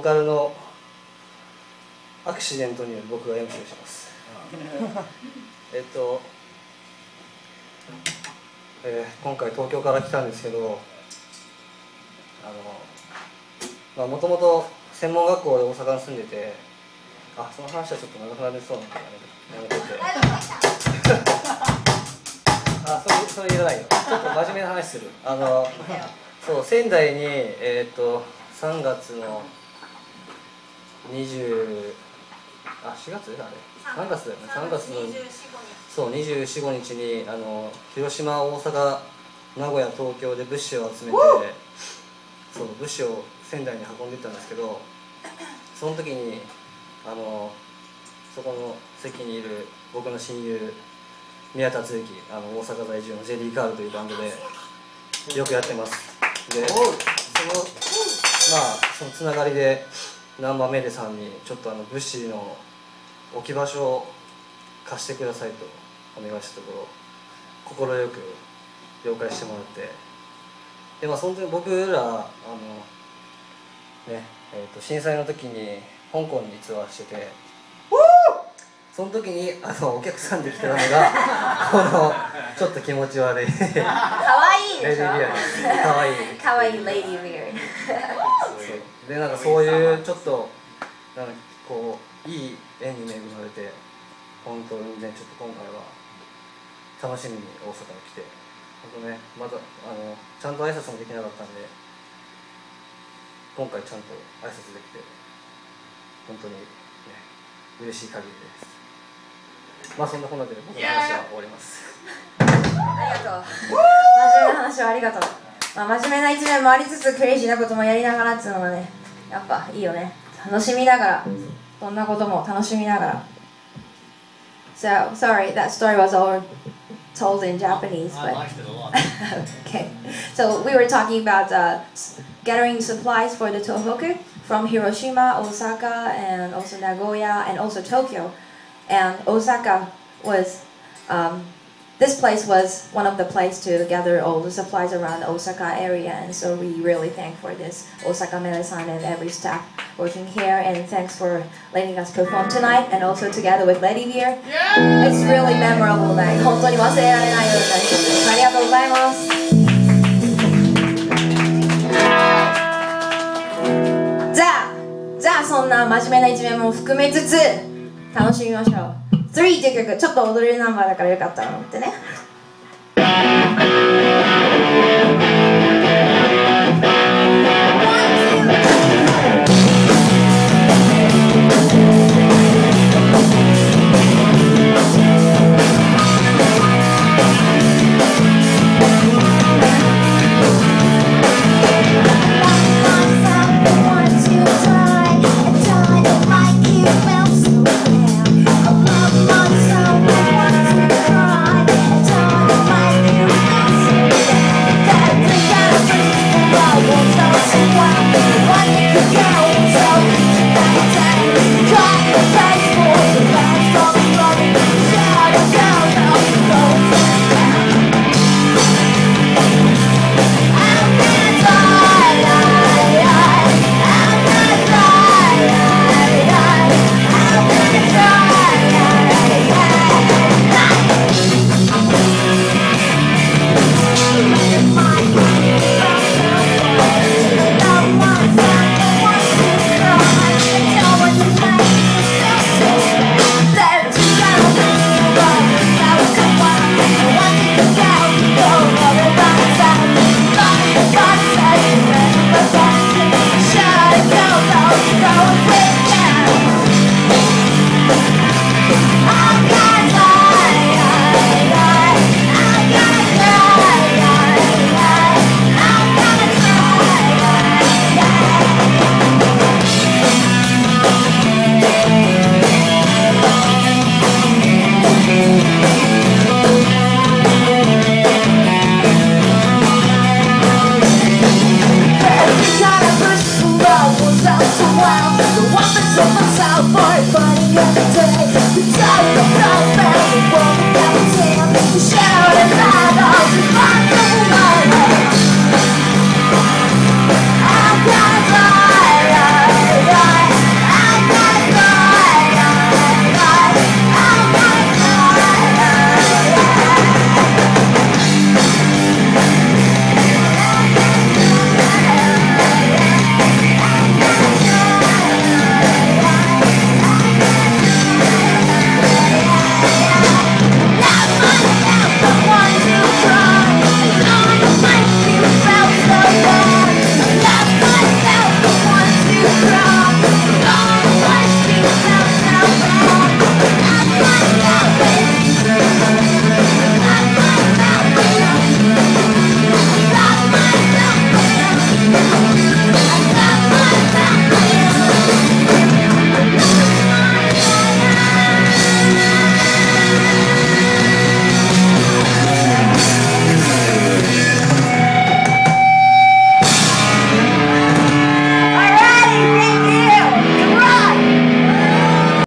ーカルのアクシデントによる僕が MC をします。今回東京から来たんですけど、もともと専門学校で大阪に住んでて、その話はちょっと長くなりそうなんでやめといて。それ言わないよ。ちょっと真面目な話する。そう、仙台に3月の4月あれ3月だよね。3月のそう24、25日に広島、大阪、名古屋、東京で物資を集めて、そう物資を仙台に運んでいったんですけど、その時にそこの席にいる僕の親友宮田敦之、大阪在住のジェリーカールというバンドでよくやってます。でそのつながりで難波メデさんにちょっと物資の置き場所を貸してくださいとお願いしたところ、快く了解してもらって、でその時僕ら震災の時に香港にツアーしてて、その時にお客さんで来てたのがちょっと気持ち悪いかわいいでしょ。かわいいレディービアでそういうちょっとこういい縁に恵まれて、本当にねちょっと今回は楽しみに大阪に来て、本当ねまだちゃんと挨拶もできなかったんで、今回ちゃんと挨拶できて本当にね嬉しい限りです。そんなこんなで僕の話は終わります。 ありがとう。真面目な話をありがとう。真面目な一面もありつつクレイジーなこともやりながらっていうのがね、やっぱいいよね。楽しみながら、どんなことも楽しみながら。So sorry, that story was all told in Japanese, but okay. So we were talking about gathering supplies for the Tohoku from Hiroshima, Osaka, and also Nagoya, and also Tokyo. And Osaka was, this place was one of the places to gather all the supplies around the Osaka area, and so we really thank for this Osaka Mele-san and every staff working here, and thanks for letting us perform tonight, and also together with Lady Beer. It's really memorable night. 本当に忘れられないようなナイトです。ありがとうございます。じゃあそんな真面目な一面も含めつつ楽しみましょう。3っていう曲、ちょっと踊れるナンバーだからよかったら思ってね。